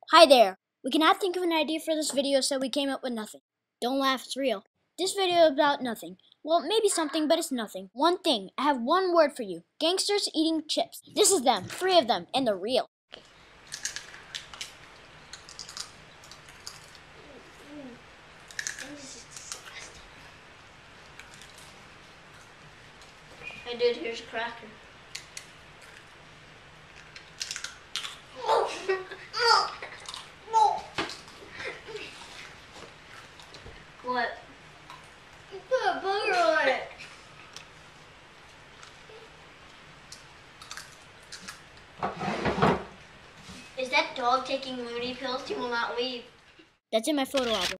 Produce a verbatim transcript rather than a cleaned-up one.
Hi there! We cannot think of an idea for this video, so we came up with nothing. Don't laugh, it's real. This video is about nothing. Well, maybe something, but it's nothing. One thing. I have one word for you. Gangsters eating chips. This is them. Three of them. And they're real. Hey dude, here's a cracker. What? You put a booger on it. Is that dog taking Moody pills? He will not leave. That's in my photo album.